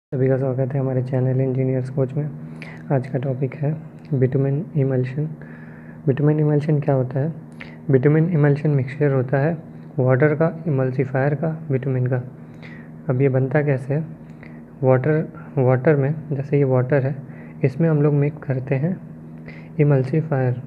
सभी का स्वागत है हमारे चैनल इंजीनियर्स कोच में। आज का टॉपिक है बिटुमेन इमल्शन। बिटुमेन इमल्शन क्या होता है? बिटुमेन इमल्शन मिक्सचर होता है वाटर का, इमल्सीफायर का, बिटुमेन का। अब ये बनता कैसे है? वाटर में, जैसे ये वाटर है, इसमें हम लोग मिक्स करते हैं इमल्सीफायर।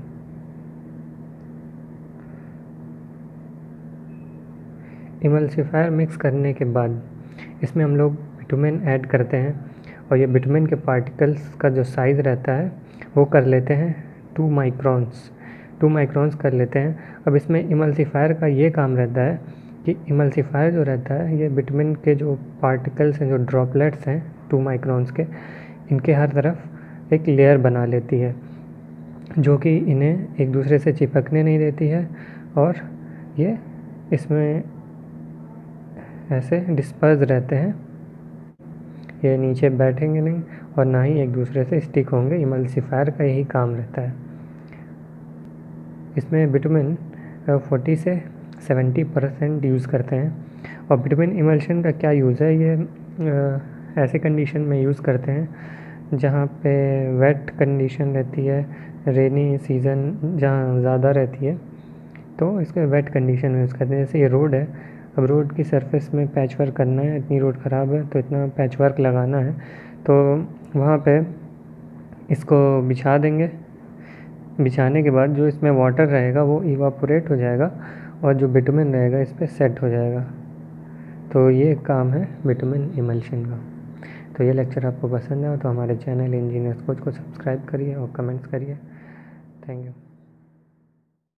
इमल्सीफायर मिक्स करने के बाद इसमें हम लोग बिटुमेन ऐड करते हैं और ये बिटुमेन के पार्टिकल्स का जो साइज़ रहता है वो कर लेते हैं 2 माइक्रॉन्स कर लेते हैं। अब इसमें इमल्सीफायर का ये काम रहता है कि इमल्सीफायर जो रहता है ये बिटुमेन के जो पार्टिकल्स हैं, जो ड्रॉपलेट्स हैं 2 माइक्रॉन्स के, इनके हर तरफ एक लेयर बना लेती है जो कि इन्हें एक दूसरे से चिपकने नहीं देती है और ये इसमें ऐसे डिस्पर्स रहते हैं। ये नीचे बैठेंगे नहीं और ना ही एक दूसरे से स्टिक होंगे। इमल्सीफायर का यही काम रहता है। इसमें बिटुमेन 40 से 70% यूज़ करते हैं। और बिटुमेन इमल्शन का क्या यूज़ है? ये ऐसे कंडीशन में यूज़ करते हैं जहाँ पे वेट कंडीशन रहती है, रेनी सीज़न जहाँ ज़्यादा रहती है, तो इसके वेट कंडीशन में यूज़ करते हैं। जैसे ये रोड है, अब रोड की सरफेस में पैच वर्क करना है, इतनी रोड ख़राब है तो इतना पैच वर्क लगाना है, तो वहाँ पे इसको बिछा देंगे। बिछाने के बाद जो इसमें वाटर रहेगा वो इवापोरेट हो जाएगा और जो बिटुमेन रहेगा इस पर सेट हो जाएगा। तो ये काम है बिटुमेन इमल्शन का। तो ये लेक्चर आपको पसंद है तो हमारे चैनल इंजीनियर्स कोच को सब्सक्राइब करिए और कमेंट्स करिए। Thank you.